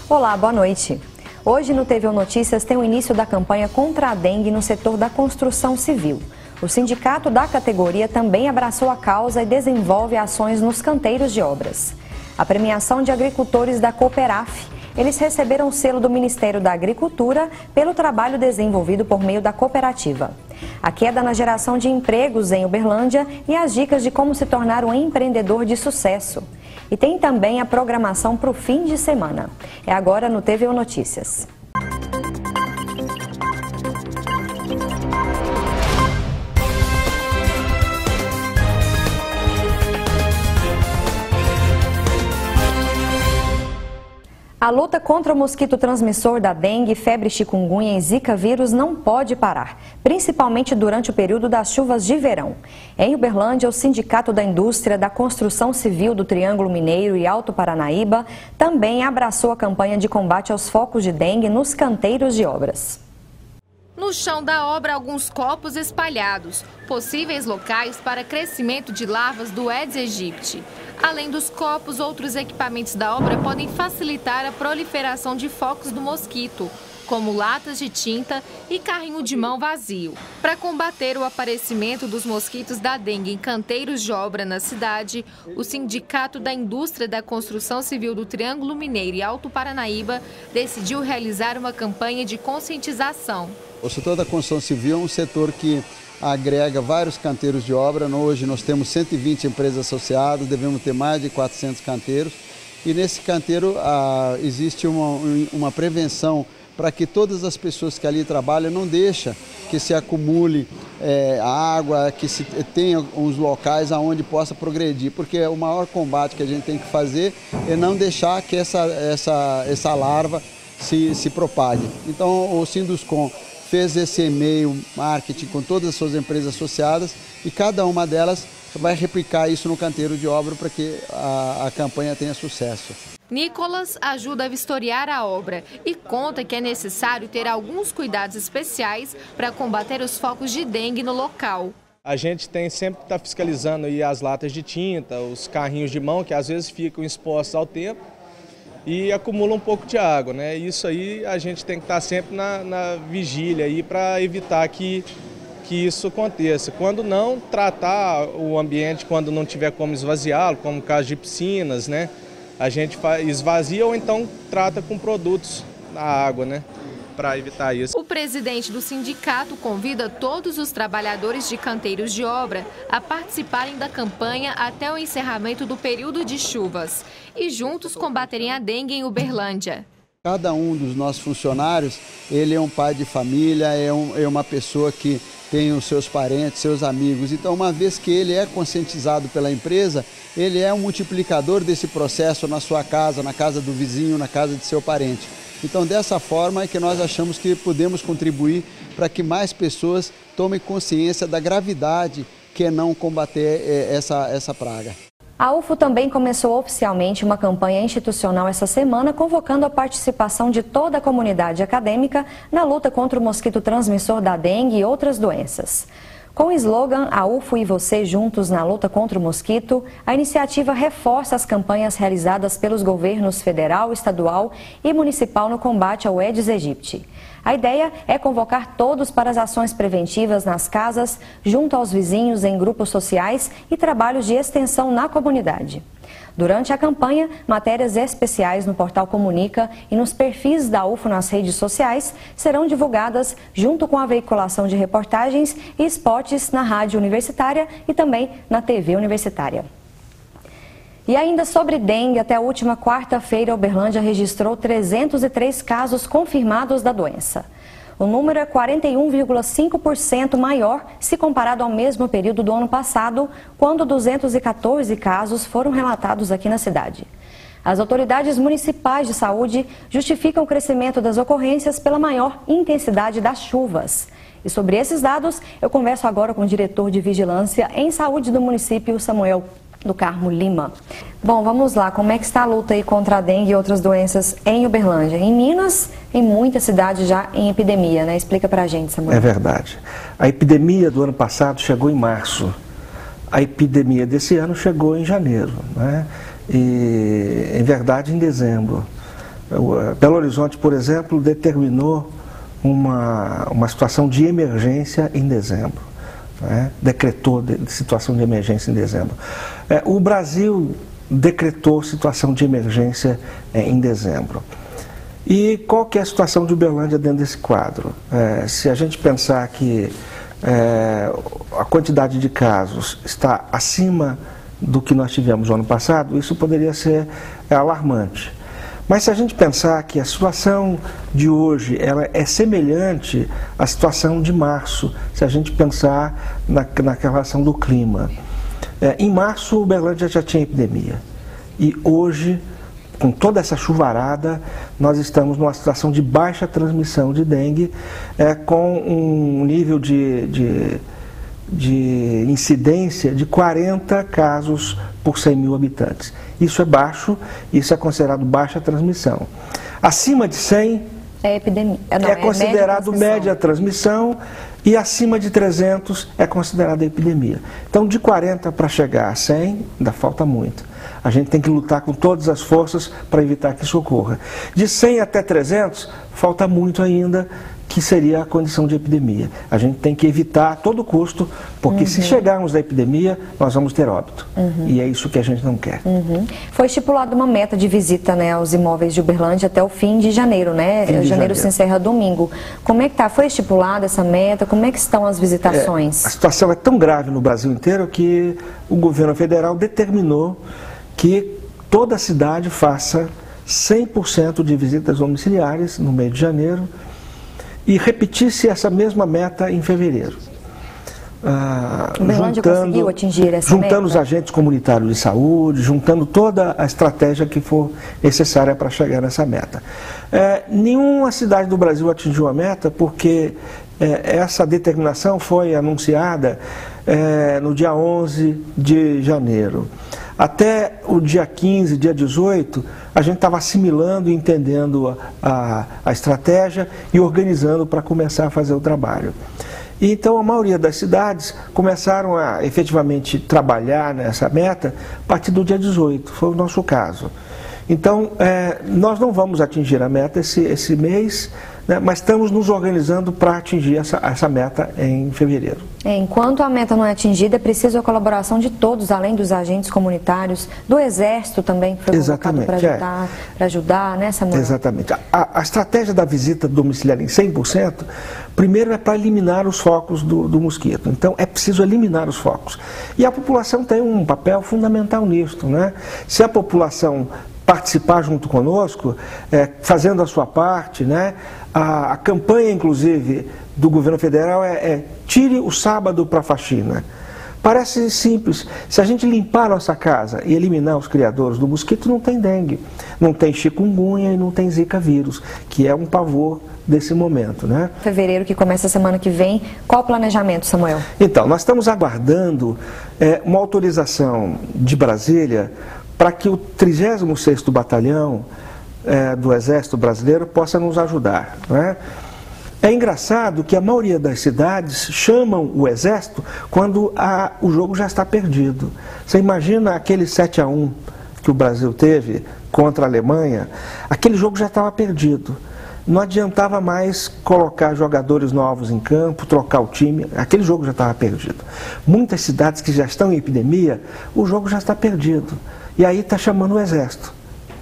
Olá, boa noite. Hoje no TVU Notícias tem o início da campanha contra a dengue no setor da construção civil. O sindicato da categoria também abraçou a causa e desenvolve ações nos canteiros de obras. A premiação de agricultores da Cooperaf. Eles receberam o selo do Ministério da Agricultura pelo trabalho desenvolvido por meio da cooperativa. A queda na geração de empregos em Uberlândia e as dicas de como se tornar um empreendedor de sucesso. E tem também a programação para o fim de semana. É agora no TVU Notícias. A luta contra o mosquito transmissor da dengue, febre chikungunya e zika vírus não pode parar, principalmente durante o período das chuvas de verão. Em Uberlândia, o Sindicato da Indústria da Construção Civil do Triângulo Mineiro e Alto Paranaíba também abraçou a campanha de combate aos focos de dengue nos canteiros de obras. No chão da obra, alguns copos espalhados, possíveis locais para crescimento de larvas do Aedes aegypti. Além dos copos, outros equipamentos da obra podem facilitar a proliferação de focos do mosquito, como latas de tinta e carrinho de mão vazio. Para combater o aparecimento dos mosquitos da dengue em canteiros de obra na cidade, o Sindicato da Indústria da Construção Civil do Triângulo Mineiro e Alto Paranaíba decidiu realizar uma campanha de conscientização. O setor da construção civil é um setor que agrega vários canteiros de obra. Hoje nós temos 120 empresas associadas, devemos ter mais de 400 canteiros. E nesse canteiro existe uma prevenção para que todas as pessoas que ali trabalham não deixem que se acumule água, que se tenha uns locais onde possa progredir. Porque o maior combate que a gente tem que fazer é não deixar que essa larva se propague. Então o Sinduscom fez esse e-mail marketing com todas as suas empresas associadas e cada uma delas vai replicar isso no canteiro de obra para que a campanha tenha sucesso. Nicolas ajuda a vistoriar a obra e conta que é necessário ter alguns cuidados especiais para combater os focos de dengue no local. A gente tem sempre que estar fiscalizando aí as latas de tinta, os carrinhos de mão que às vezes ficam expostos ao tempo e acumula um pouco de água, né? Isso aí a gente tem que estar sempre na vigília aí para evitar que isso aconteça. Quando não, tratar o ambiente quando não tiver como esvaziá-lo, como no caso de piscinas, né? A gente esvazia ou então trata com produtos na água, né? Para evitar isso. O presidente do sindicato convida todos os trabalhadores de canteiros de obra a participarem da campanha até o encerramento do período de chuvas e juntos combaterem a dengue em Uberlândia. Cada um dos nossos funcionários, ele é um pai de família, é uma pessoa que tem os seus parentes, seus amigos. Então, uma vez que ele é conscientizado pela empresa, ele é um multiplicador desse processo na sua casa, na casa do vizinho, na casa de seu parente. Então, dessa forma é que nós achamos que podemos contribuir para que mais pessoas tomem consciência da gravidade que é não combater essa praga. A UFO também começou oficialmente uma campanha institucional essa semana, convocando a participação de toda a comunidade acadêmica na luta contra o mosquito transmissor da dengue e outras doenças. Com o slogan A UFO e você juntos na luta contra o mosquito, a iniciativa reforça as campanhas realizadas pelos governos federal, estadual e municipal no combate ao Aedes aegypti. A ideia é convocar todos para as ações preventivas nas casas, junto aos vizinhos, em grupos sociais e trabalhos de extensão na comunidade. Durante a campanha, matérias especiais no portal Comunica e nos perfis da UFO nas redes sociais serão divulgadas junto com a veiculação de reportagens e spots na rádio universitária e também na TV universitária. E ainda sobre dengue, até a última quarta-feira, Uberlândia registrou 303 casos confirmados da doença. O número é 41,5% maior se comparado ao mesmo período do ano passado, quando 214 casos foram relatados aqui na cidade. As autoridades municipais de saúde justificam o crescimento das ocorrências pela maior intensidade das chuvas. E sobre esses dados, eu converso agora com o diretor de Vigilância em Saúde do município, Samuel do Carmo Lima. Bom, vamos lá, como é que está a luta aí contra a dengue e outras doenças em Uberlândia? Em Minas, em muitas cidades já em epidemia, né? Explica pra gente, Samuel. É verdade. A epidemia do ano passado chegou em março. A epidemia desse ano chegou em janeiro, né? E, em verdade, em dezembro. Belo Horizonte, por exemplo, determinou uma situação de emergência em dezembro, né? Decretou situação de emergência em dezembro. O Brasil decretou situação de emergência em dezembro. E qual que é a situação de Uberlândia dentro desse quadro? Se a gente pensar que a quantidade de casos está acima do que nós tivemos no ano passado, isso poderia ser alarmante. Mas se a gente pensar que a situação de hoje ela é semelhante à situação de março, se a gente pensar na relação do clima. Em março, Uberlândia já tinha epidemia. E hoje, com toda essa chuvarada, nós estamos numa situação de baixa transmissão de dengue, com um nível de incidência de 40 casos por 100 mil habitantes. Isso é baixo, isso é considerado baixa transmissão. Acima de 100 é considerado média transmissão e acima de 300 é considerado epidemia. Então, de 40 para chegar a 100, ainda falta muito. A gente tem que lutar com todas as forças para evitar que isso ocorra. De 100 até 300, falta muito ainda, que seria a condição de epidemia. A gente tem que evitar a todo custo, porque se chegarmos à epidemia, nós vamos ter óbito. E é isso que a gente não quer. Foi estipulada uma meta de visita, né, aos imóveis de Uberlândia até o fim de janeiro, né? Janeiro se encerra domingo. Como é que está? Foi estipulada essa meta? Como é que estão as visitações? A situação é tão grave no Brasil inteiro que o governo federal determinou que toda a cidade faça 100% de visitas domiciliares no mês de janeiro, e repetisse essa mesma meta em fevereiro. Uberlândia conseguiu atingir essa meta? Juntando os agentes comunitários de saúde, juntando toda a estratégia que for necessária para chegar nessa meta. Nenhuma cidade do Brasil atingiu a meta porque essa determinação foi anunciada no dia 11 de janeiro. Até o dia 15, dia 18, a gente estava assimilando e entendendo a estratégia e organizando para começar a fazer o trabalho. E então a maioria das cidades começaram a efetivamente trabalhar nessa meta a partir do dia 18, foi o nosso caso. Então, nós não vamos atingir a meta esse mês, né, mas estamos nos organizando para atingir essa meta em fevereiro. Enquanto a meta não é atingida, é preciso a colaboração de todos, além dos agentes comunitários, do Exército também, que foi convocado para ajudar, né, Samuel? Exatamente. A estratégia da visita domiciliar em 100%, primeiro é para eliminar os focos do mosquito. Então, é preciso eliminar os focos. E a população tem um papel fundamental nisso, né? Se a população participar junto conosco, fazendo a sua parte, né? A campanha, inclusive, do governo federal tire o sábado para a faxina. Parece simples. Se a gente limpar a nossa casa e eliminar os criadores do mosquito, não tem dengue, não tem chikungunya e não tem zika vírus, que é um pavor desse momento, né? Fevereiro, que começa a semana que vem, qual o planejamento, Samuel? Então, nós estamos aguardando uma autorização de Brasília para que o 36º Batalhão do Exército Brasileiro possa nos ajudar, né? É engraçado que a maioria das cidades chamam o Exército quando o jogo já está perdido. Você imagina aquele 7-1 que o Brasil teve contra a Alemanha, aquele jogo já estava perdido. Não adiantava mais colocar jogadores novos em campo, trocar o time, aquele jogo já estava perdido. Muitas cidades que já estão em epidemia, o jogo já está perdido. E aí está chamando o Exército.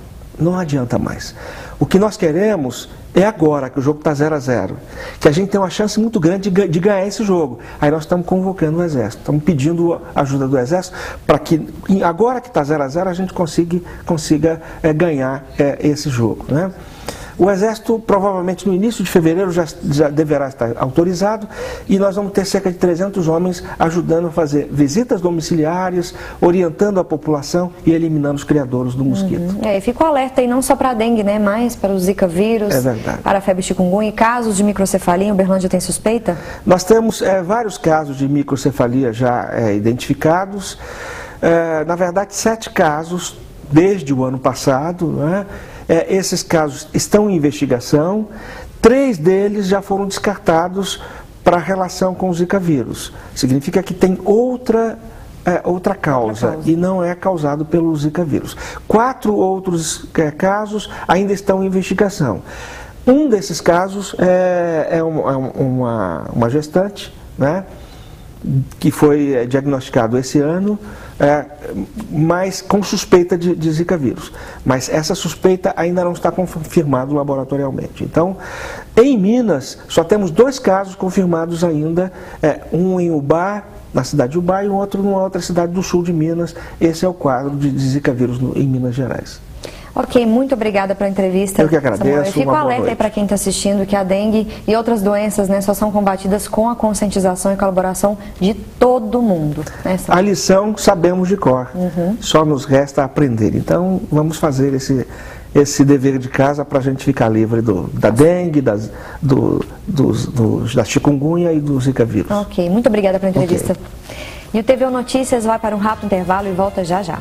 Não adianta mais. O que nós queremos é agora, que o jogo está 0-0, que a gente tem uma chance muito grande de ganhar esse jogo. Aí nós estamos convocando o Exército, estamos pedindo a ajuda do Exército para que, agora que está 0-0, a gente consiga ganhar esse jogo, né? O Exército, provavelmente no início de fevereiro, já deverá estar autorizado e nós vamos ter cerca de 300 homens ajudando a fazer visitas domiciliares, orientando a população e eliminando os criadores do mosquito. Fica o alerta aí não só para a dengue, né, mas para o zika vírus, para a febre chikungunya. Casos de microcefalia, em Uberlândia tem suspeita? Nós temos vários casos de microcefalia já identificados, na verdade 7 casos desde o ano passado, né? Esses casos estão em investigação, 3 deles já foram descartados para relação com o zika vírus. Significa que tem outra outra causa e não é causado pelo Zika vírus. 4 outros casos ainda estão em investigação. Um desses casos é uma gestante, né, que foi diagnosticado esse ano, mas com suspeita de Zika vírus. Mas essa suspeita ainda não está confirmada laboratorialmente. Então, em Minas, só temos 2 casos confirmados ainda, um em Ubá, na cidade de Ubá, e um outro numa outra cidade do sul de Minas. Esse é o quadro de Zika vírus em Minas Gerais. Ok, muito obrigada pela entrevista. Eu que agradeço. Eu fico alerta aí para quem está assistindo que a dengue e outras doenças, né, só são combatidas com a conscientização e colaboração de todo mundo. Né, a lição sabemos de cor, só nos resta aprender. Então vamos fazer esse dever de casa para a gente ficar livre da dengue, da chikungunya e do Zika vírus. Ok, muito obrigada pela entrevista. Okay. E o TVU Notícias vai para um rápido intervalo e volta já já.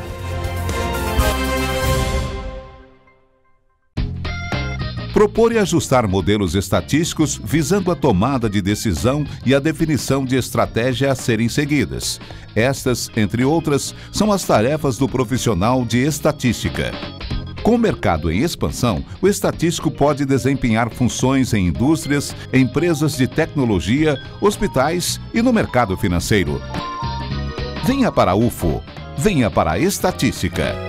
Propor e ajustar modelos estatísticos visando a tomada de decisão e a definição de estratégia a serem seguidas. Estas, entre outras, são as tarefas do profissional de estatística. Com o mercado em expansão, o estatístico pode desempenhar funções em indústrias, empresas de tecnologia, hospitais e no mercado financeiro. Venha para a UFO, venha para a estatística.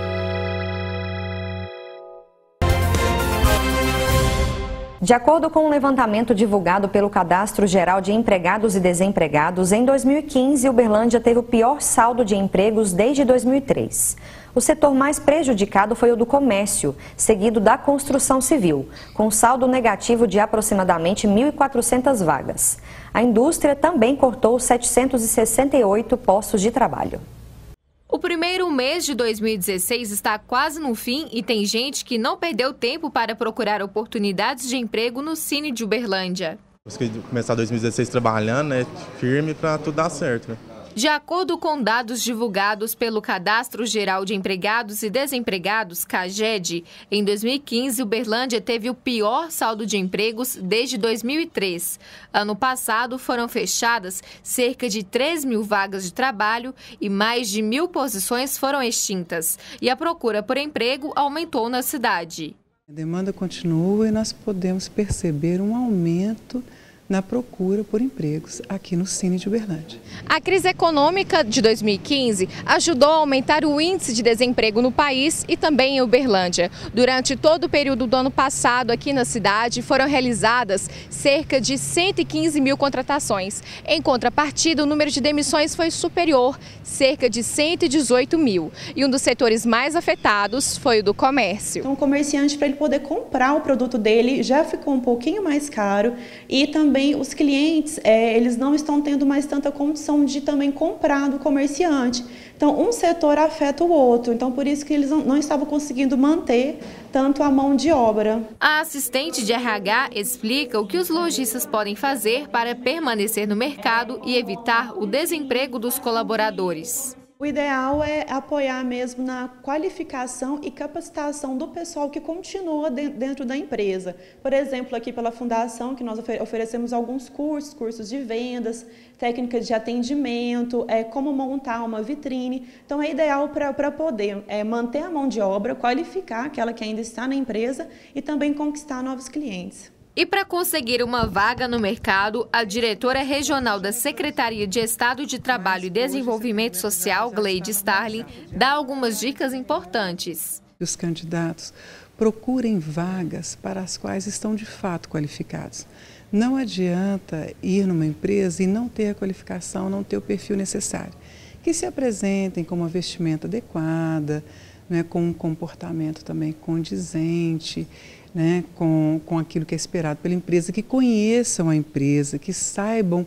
De acordo com um levantamento divulgado pelo Cadastro Geral de Empregados e Desempregados, em 2015, Uberlândia teve o pior saldo de empregos desde 2003. O setor mais prejudicado foi o do comércio, seguido da construção civil, com saldo negativo de aproximadamente 1.400 vagas. A indústria também cortou 768 postos de trabalho. O primeiro mês de 2016 está quase no fim e tem gente que não perdeu tempo para procurar oportunidades de emprego no Cine de Uberlândia. Consegui começar 2016 trabalhando, né, firme para tudo dar certo, né? De acordo com dados divulgados pelo Cadastro Geral de Empregados e Desempregados, CAGED, em 2015, Uberlândia teve o pior saldo de empregos desde 2003. Ano passado, foram fechadas cerca de 3.000 vagas de trabalho e mais de 1.000 posições foram extintas. E a procura por emprego aumentou na cidade. A demanda continua e nós podemos perceber um aumento na procura por empregos aqui no Cine de Uberlândia. A crise econômica de 2015 ajudou a aumentar o índice de desemprego no país e também em Uberlândia. Durante todo o período do ano passado aqui na cidade foram realizadas cerca de 115.000 contratações. Em contrapartida, o número de demissões foi superior, cerca de 118.000. E um dos setores mais afetados foi o do comércio. Então, o comerciante, para ele poder comprar o produto dele, já ficou um pouquinho mais caro e também os clientes, eles não estão tendo mais tanta condição de também comprar do comerciante. Então, um setor afeta o outro. Então, por isso que eles não estavam conseguindo manter tanto a mão de obra. A assistente de RH explica o que os lojistas podem fazer para permanecer no mercado e evitar o desemprego dos colaboradores. O ideal é apoiar mesmo na qualificação e capacitação do pessoal que continua dentro da empresa. Por exemplo, aqui pela Fundação, que nós oferecemos alguns cursos de vendas, técnicas de atendimento, como montar uma vitrine. Então, é ideal para poder manter a mão de obra, qualificar aquela que ainda está na empresa e também conquistar novos clientes. E para conseguir uma vaga no mercado, a diretora regional da Secretaria de Estado de Trabalho e Desenvolvimento Social, Gleide Starling, dá algumas dicas importantes. Os candidatos procurem vagas para as quais estão de fato qualificados. Não adianta ir numa empresa e não ter a qualificação, não ter o perfil necessário. Que se apresentem com uma vestimenta adequada, né, com um comportamento também condizente, né, com aquilo que é esperado pela empresa, que conheçam a empresa, que saibam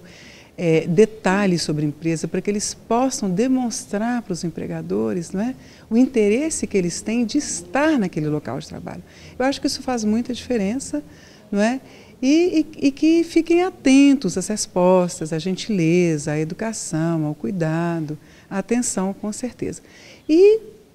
detalhes sobre a empresa, para que eles possam demonstrar para os empregadores, né, o interesse que eles têm de estar naquele local de trabalho. Eu acho que isso faz muita diferença, não é? E que fiquem atentos às respostas, à gentileza, à educação, ao cuidado, à atenção, com certeza. E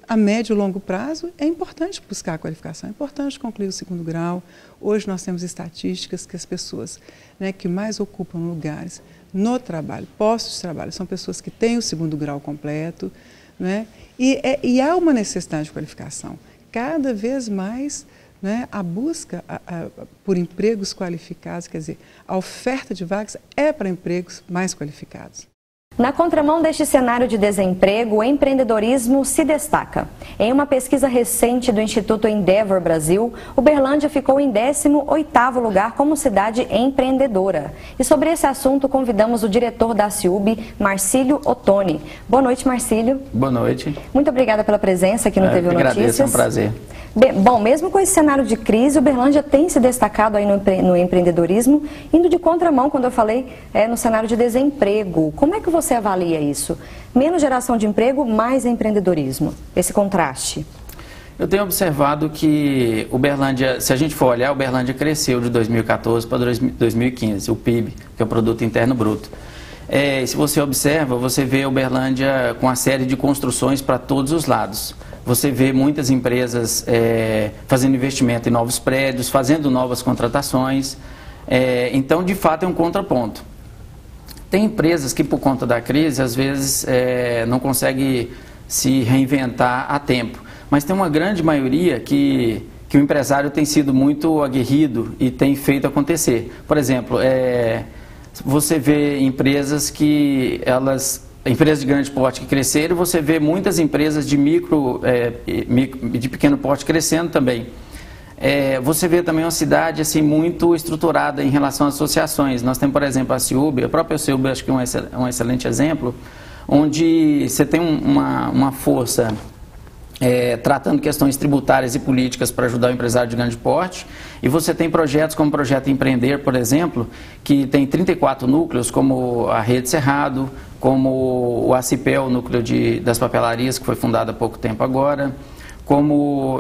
a médio e longo prazo, é importante buscar a qualificação, é importante concluir o 2º grau. Hoje nós temos estatísticas que as pessoas, né, que mais ocupam lugares no trabalho, postos de trabalho, são pessoas que têm o 2º grau completo, né, e há uma necessidade de qualificação. Cada vez mais, né, a busca por empregos qualificados, quer dizer, a oferta de vagas é para empregos mais qualificados. Na contramão deste cenário de desemprego, o empreendedorismo se destaca. Em uma pesquisa recente do Instituto Endeavor Brasil, Uberlândia ficou em 18º lugar como cidade empreendedora. E sobre esse assunto, convidamos o diretor da CIUB, Marcílio Ottoni. Boa noite, Marcílio. Boa noite. Muito obrigada pela presença aqui no TV Notícias. Agradeço, é um prazer. Bom, mesmo com esse cenário de crise, Uberlândia tem se destacado aí no empreendedorismo, indo de contramão, quando eu falei, no cenário de desemprego. Como é que você avalia isso? Menos geração de emprego, mais empreendedorismo, esse contraste. Eu tenho observado que Uberlândia, se a gente for olhar, Uberlândia cresceu de 2014 para 2015, o PIB, que é o Produto Interno Bruto. Se você observa, você vê Uberlândia com uma série de construções para todos os lados. Você vê muitas empresas fazendo investimento em novos prédios, fazendo novas contratações. Então, de fato, é um contraponto. Tem empresas que, por conta da crise, às vezes não conseguem se reinventar a tempo. Mas tem uma grande maioria que o empresário tem sido muito aguerrido e tem feito acontecer. Por exemplo, você vê empresas empresas de grande porte que cresceram, você vê muitas empresas de de pequeno porte crescendo também. Você vê também uma cidade assim, muito estruturada em relação às associações. Nós temos, por exemplo, a CIUB, a própria CIUB acho que é um excelente exemplo, onde você tem uma força tratando questões tributárias e políticas para ajudar o empresário de grande porte, e você tem projetos como o Projeto Empreender, por exemplo, que tem 34 núcleos, como a Rede Cerrado, como o ACIPEL, o núcleo das papelarias, que foi fundado há pouco tempo agora, como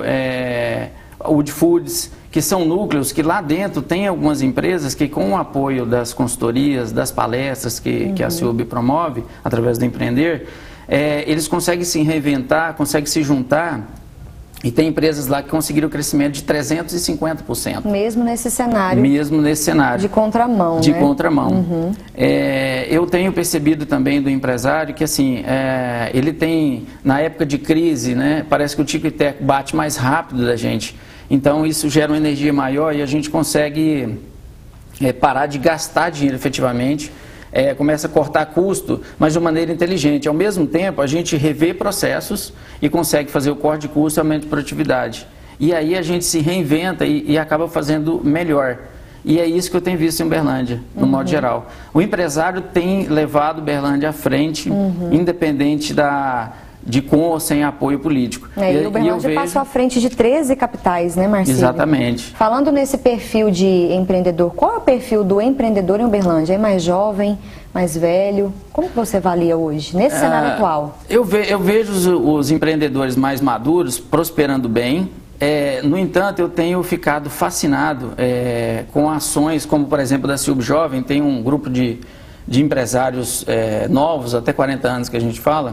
o Wood Foods, que são núcleos que lá dentro tem algumas empresas que, com o apoio das consultorias, das palestras que a CIUB promove, através do Empreender, eles conseguem se reinventar, conseguem se juntar, e tem empresas lá que conseguiram crescimento de 350%. Mesmo nesse cenário. Mesmo nesse cenário. De contramão, De né? contramão. Eu tenho percebido também do empresário que, assim, ele tem, na época de crise, né, parece que o tico e teco bate mais rápido da gente. Então, isso gera uma energia maior e a gente consegue parar de gastar dinheiro efetivamente. Começa a cortar custo, mas de uma maneira inteligente. Ao mesmo tempo, a gente revê processos e consegue fazer o corte de custo e aumento de produtividade. E aí a gente se reinventa e acaba fazendo melhor. E é isso que eu tenho visto em Uberlândia, no modo geral. O empresário tem levado Uberlândia à frente, independente de com ou sem apoio político. E o Uberlândia passou à frente de 13 capitais, né, Marcílio? Exatamente. Falando nesse perfil de empreendedor, qual é o perfil do empreendedor em Uberlândia? É mais jovem, mais velho? Como que você avalia hoje, nesse cenário atual? Eu vejo os empreendedores mais maduros prosperando bem. No entanto, eu tenho ficado fascinado com ações como, por exemplo, da CIUB Jovem. Tem um grupo de empresários novos, até 40 anos que a gente fala,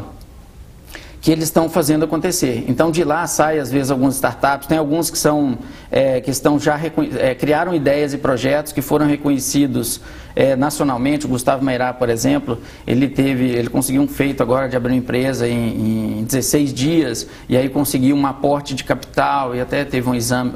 que eles estão fazendo acontecer. Então, de lá sai, às vezes, algumas startups, tem alguns que estão já criaram ideias e projetos que foram reconhecidos nacionalmente. O Gustavo Meirá, por exemplo, ele conseguiu um feito agora de abrir uma empresa em 16 dias, e aí conseguiu um aporte de capital, e até teve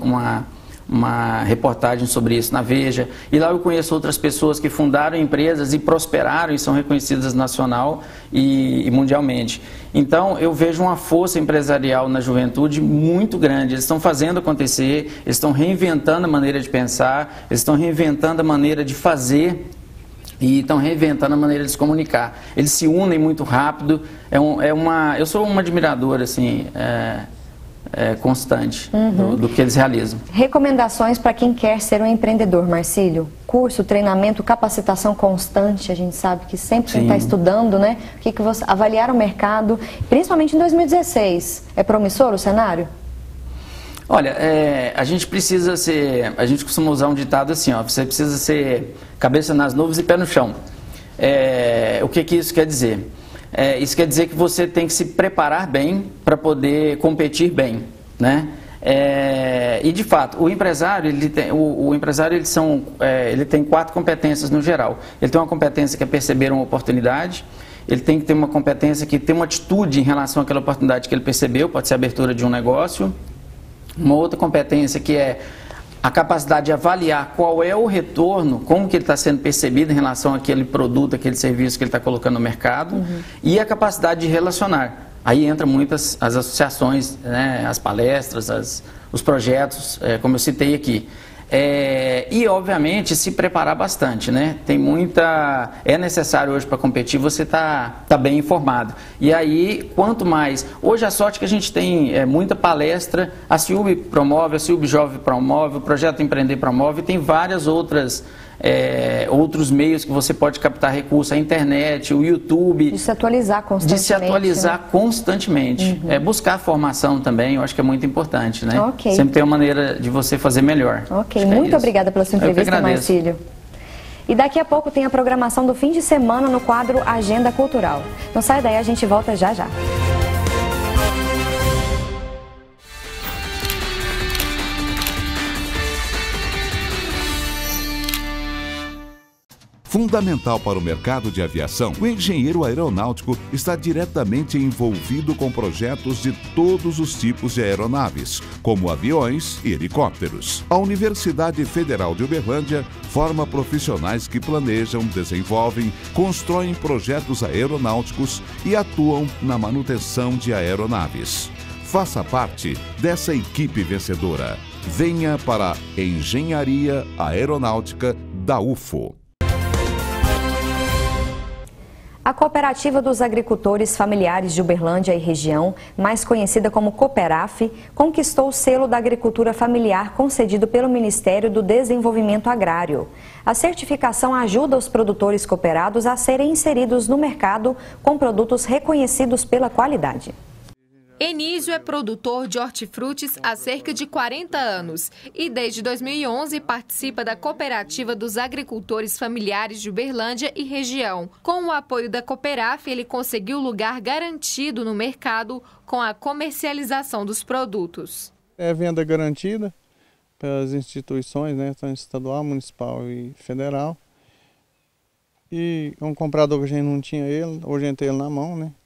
uma reportagem sobre isso na Veja. E lá eu conheço outras pessoas que fundaram empresas e prosperaram e são reconhecidas nacional e mundialmente. Então, eu vejo uma força empresarial na juventude muito grande. Eles estão fazendo acontecer, eles estão reinventando a maneira de pensar, eles estão reinventando a maneira de fazer e estão reinventando a maneira de se comunicar. Eles se unem muito rápido. Eu sou um admirador, assim, constante do que eles realizam. Recomendações para quem quer ser um empreendedor, Marcílio? Curso, treinamento, capacitação constante, a gente sabe que sempre quem está estudando, né? O que você avaliar o mercado, principalmente em 2016, é promissor o cenário? Olha, a gente costuma usar um ditado assim, ó, você precisa ser cabeça nas nuvens e pé no chão. O que isso quer dizer? isso quer dizer que você tem que se preparar bem para poder competir bem, né? E de fato, o empresário ele tem 4 competências no geral. Ele tem uma competência que é perceber uma oportunidade, ele tem que ter uma competência que tem uma atitude em relação àquela oportunidade que ele percebeu, pode ser a abertura de um negócio. Uma outra competência que é a capacidade de avaliar qual é o retorno, como que ele está sendo percebido em relação àquele produto, aquele serviço que ele está colocando no mercado, e a capacidade de relacionar. Aí entra muitas as associações, né, as palestras, os projetos, como eu citei aqui. E, obviamente, se preparar bastante, né? É necessário hoje para competir você tá bem informado. E aí, quanto mais... Hoje a sorte que a gente tem muita palestra, a CIUB promove, a CIUB Jovem promove, o Projeto Empreender promove, e tem várias outros meios que você pode captar recursos, a internet, o YouTube. De se atualizar constantemente. Buscar formação também, eu acho que é muito importante, né? Okay. Sempre tem uma maneira de você fazer melhor. Ok, muito obrigada pela sua entrevista, Marcílio. E daqui a pouco tem a programação do fim de semana no quadro Agenda Cultural. Não sai daí, a gente volta já já. Fundamental para o mercado de aviação, o engenheiro aeronáutico está diretamente envolvido com projetos de todos os tipos de aeronaves, como aviões e helicópteros. A Universidade Federal de Uberlândia forma profissionais que planejam, desenvolvem, constroem projetos aeronáuticos e atuam na manutenção de aeronaves. Faça parte dessa equipe vencedora. Venha para a Engenharia Aeronáutica da UFO. A Cooperativa dos Agricultores Familiares de Uberlândia e região, mais conhecida como Cooperaf, conquistou o selo da agricultura familiar concedido pelo Ministério do Desenvolvimento Agrário. A certificação ajuda os produtores cooperados a serem inseridos no mercado com produtos reconhecidos pela qualidade. Enísio é produtor de hortifrutis há cerca de 40 anos e desde 2011 participa da Cooperativa dos Agricultores Familiares de Uberlândia e região. Com o apoio da Cooperaf, ele conseguiu lugar garantido no mercado com a comercialização dos produtos. É venda garantida pelas instituições, né, tanto estadual, municipal e federal. E um comprador que a gente não tinha ele, hoje a gente tem ele na mão, né?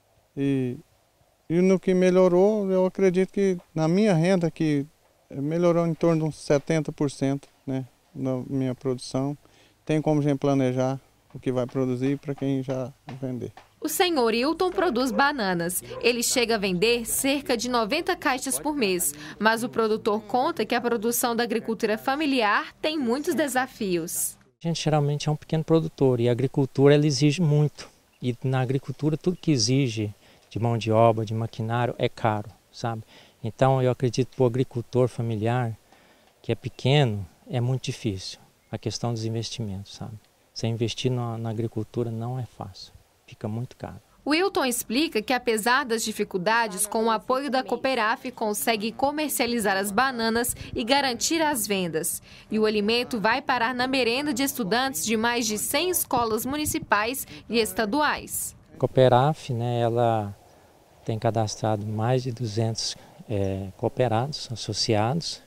E no que melhorou, eu acredito que na minha renda, que melhorou em torno de uns 70%, né, da minha produção. Tem como a gente planejar o que vai produzir para quem já vender. O senhor Hilton produz bananas. Ele chega a vender cerca de 90 caixas por mês. Mas o produtor conta que a produção da agricultura familiar tem muitos desafios. A gente geralmente é um pequeno produtor e a agricultura ela exige muito. E na agricultura tudo que exige de mão de obra, de maquinário, é caro, sabe? Então eu acredito que o agricultor familiar, que é pequeno, é muito difícil. A questão dos investimentos, sabe? Você investir na agricultura não é fácil, fica muito caro. O Hilton explica que apesar das dificuldades, com o apoio da Cooperaf, consegue comercializar as bananas e garantir as vendas. E o alimento vai parar na merenda de estudantes de mais de 100 escolas municipais e estaduais. A Cooperaf, né, ela tem cadastrado mais de 200 cooperados, associados,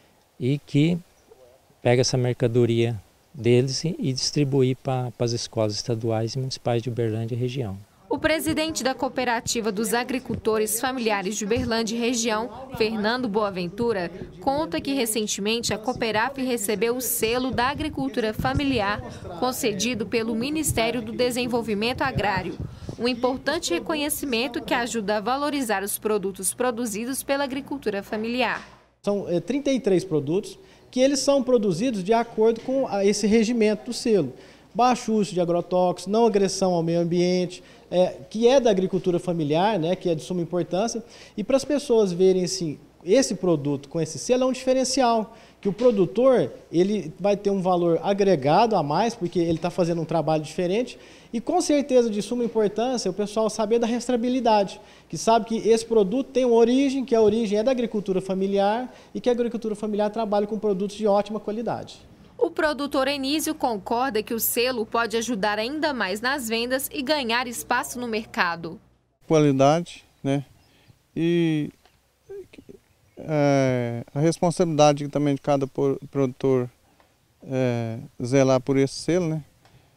e que pega essa mercadoria deles e distribui para as escolas estaduais e municipais de Uberlândia e região. O presidente da Cooperativa dos Agricultores Familiares de Uberlândia e região, Fernando Boaventura, conta que recentemente a Cooperaf recebeu o selo da agricultura familiar concedido pelo Ministério do Desenvolvimento Agrário. Um importante reconhecimento que ajuda a valorizar os produtos produzidos pela agricultura familiar. São 33 produtos que eles são produzidos de acordo com esse regimento do selo. Baixo uso de agrotóxicos, não agressão ao meio ambiente, que é da agricultura familiar, né, que é de suma importância. E para as pessoas verem assim, esse produto com esse selo é um diferencial, que o produtor ele vai ter um valor agregado a mais, porque ele está fazendo um trabalho diferente. E com certeza de suma importância o pessoal saber da rastreabilidade, que sabe que esse produto tem uma origem, que a origem é da agricultura familiar e que a agricultura familiar trabalha com produtos de ótima qualidade. O produtor Enísio concorda que o selo pode ajudar ainda mais nas vendas e ganhar espaço no mercado. Qualidade, né? E a responsabilidade também de cada produtor zelar por esse selo, né?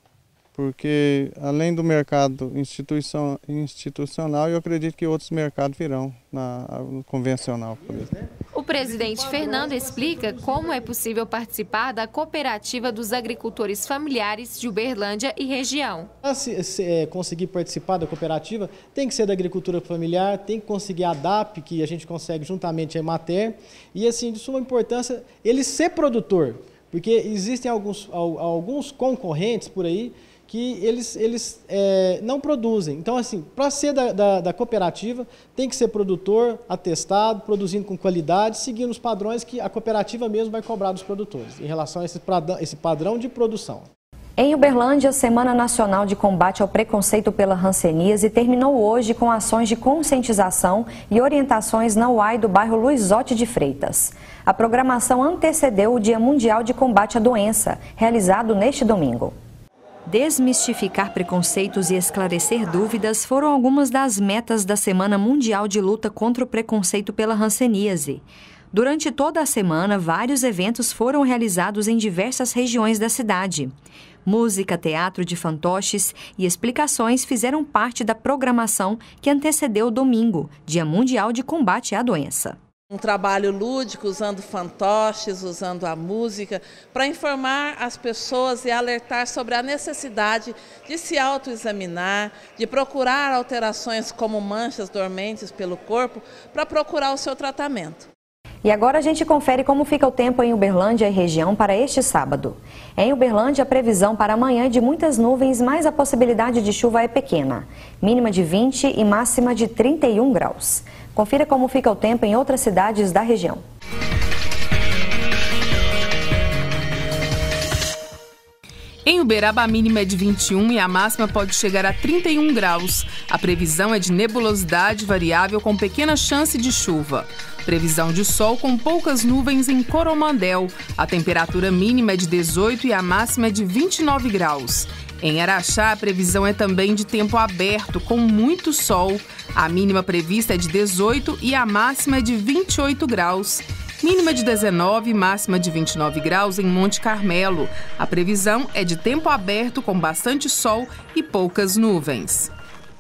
Porque além do mercado institucional, eu acredito que outros mercados virão no convencional, por exemplo. O presidente Fernando explica como é possível participar da Cooperativa dos Agricultores Familiares de Uberlândia e região. Para conseguir participar da cooperativa, tem que ser da agricultura familiar, tem que conseguir a DAP, que a gente consegue juntamente a Emater, e assim, de suma importância, ele ser produtor, porque existem alguns concorrentes por aí que eles não produzem. Então, assim, para ser da cooperativa, tem que ser produtor, atestado, produzindo com qualidade, seguindo os padrões que a cooperativa mesmo vai cobrar dos produtores, em relação a esse padrão de produção. Em Uberlândia, a Semana Nacional de Combate ao Preconceito pela Hanseníase terminou hoje com ações de conscientização e orientações na UAI do bairro Luizotti de Freitas. A programação antecedeu o Dia Mundial de Combate à Doença, realizado neste domingo. Desmistificar preconceitos e esclarecer dúvidas foram algumas das metas da Semana Mundial de Luta contra o Preconceito pela Hanseníase. Durante toda a semana, vários eventos foram realizados em diversas regiões da cidade. Música, teatro de fantoches e explicações fizeram parte da programação que antecedeu o domingo, Dia Mundial de Combate à Doença. Um trabalho lúdico, usando fantoches, usando a música, para informar as pessoas e alertar sobre a necessidade de se autoexaminar, de procurar alterações como manchas dormentes pelo corpo, para procurar o seu tratamento. E agora a gente confere como fica o tempo em Uberlândia e região para este sábado. Em Uberlândia, a previsão para amanhã é de muitas nuvens, mas a possibilidade de chuva é pequena. Mínima de 20 e máxima de 31 graus. Confira como fica o tempo em outras cidades da região. Em Uberaba, a mínima é de 21 e a máxima pode chegar a 31 graus. A previsão é de nebulosidade variável com pequena chance de chuva. Previsão de sol com poucas nuvens em Coromandel. A temperatura mínima é de 18 e a máxima é de 29 graus. Em Araxá, a previsão é também de tempo aberto, com muito sol. A mínima prevista é de 18 e a máxima é de 28 graus. Mínima de 19 e máxima de 29 graus em Monte Carmelo. A previsão é de tempo aberto, com bastante sol e poucas nuvens.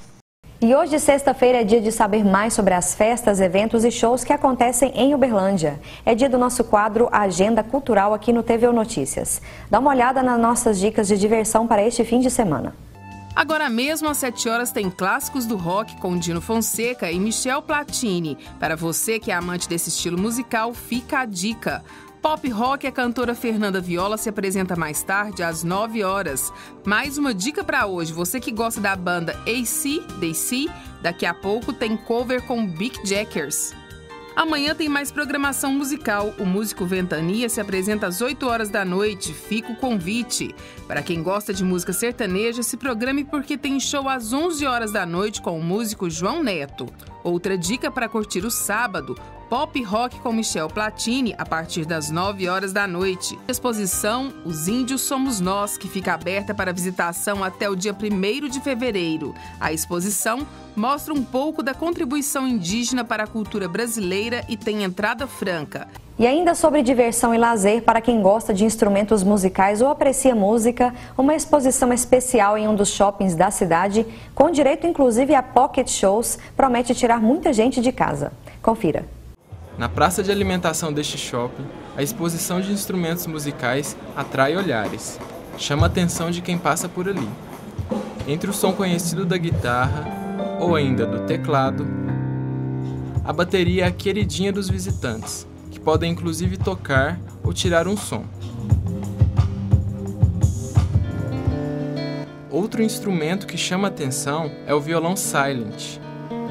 E hoje, sexta-feira, é dia de saber mais sobre as festas, eventos e shows que acontecem em Uberlândia. É dia do nosso quadro Agenda Cultural aqui no TVU Notícias. Dá uma olhada nas nossas dicas de diversão para este fim de semana. Agora mesmo, às 7 horas, tem clássicos do rock com Dino Fonseca e Michel Platini. Para você que é amante desse estilo musical, fica a dica. Pop Rock, a cantora Fernanda Viola se apresenta mais tarde, às 9 horas. Mais uma dica para hoje, você que gosta da banda AC/DC, daqui a pouco tem cover com Big Jackers. Amanhã tem mais programação musical. O músico Ventania se apresenta às 8 horas da noite. Fica o convite. Para quem gosta de música sertaneja, se programe porque tem show às 11 horas da noite com o músico João Neto. Outra dica para curtir o sábado: Pop Rock com Michel Platini, a partir das 9 horas da noite. Exposição Os Índios Somos Nós, que fica aberta para visitação até o dia 1º de fevereiro. A exposição mostra um pouco da contribuição indígena para a cultura brasileira e tem entrada franca. E ainda sobre diversão e lazer, para quem gosta de instrumentos musicais ou aprecia música, uma exposição especial em um dos shoppings da cidade, com direito inclusive a pocket shows, promete tirar muita gente de casa. Confira. Na praça de alimentação deste shopping, a exposição de instrumentos musicais atrai olhares, chama a atenção de quem passa por ali. Entre o som conhecido da guitarra, ou ainda do teclado, a bateria é a queridinha dos visitantes, que podem inclusive tocar ou tirar um som. Outro instrumento que chama a atenção é o violão silent.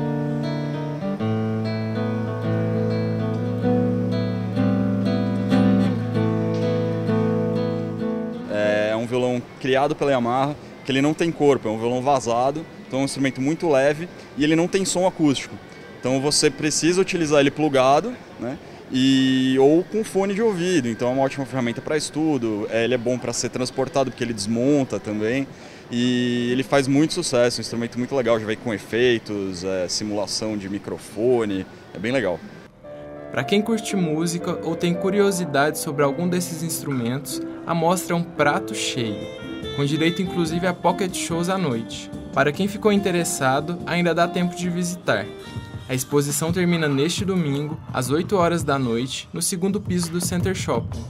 É um violão criado pela Yamaha, que ele não tem corpo, é um violão vazado, então é um instrumento muito leve e ele não tem som acústico. Então você precisa utilizar ele plugado, né? ou com fone de ouvido, então é uma ótima ferramenta para estudo, ele é bom para ser transportado porque ele desmonta também e ele faz muito sucesso, um instrumento muito legal, já vem com efeitos, simulação de microfone, é bem legal. Para quem curte música ou tem curiosidade sobre algum desses instrumentos, a mostra é um prato cheio, com direito inclusive a pocket shows à noite. Para quem ficou interessado, ainda dá tempo de visitar. A exposição termina neste domingo, às 8 horas da noite, no 2º piso do Center Shopping.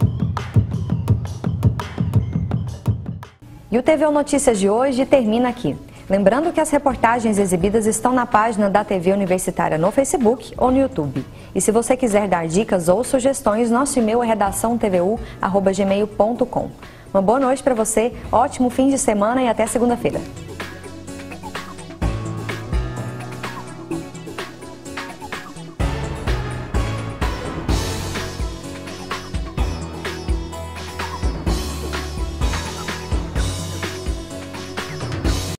E o TVU Notícias de hoje termina aqui. Lembrando que as reportagens exibidas estão na página da TV Universitária no Facebook ou no YouTube. E se você quiser dar dicas ou sugestões, nosso e-mail é redaçãotvu@gmail.com. Uma boa noite para você, ótimo fim de semana e até segunda-feira.